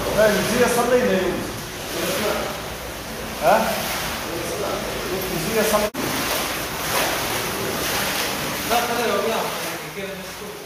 المزيه صلينا يوم. ها؟ المزيه صلينا. لا خليه يوم كده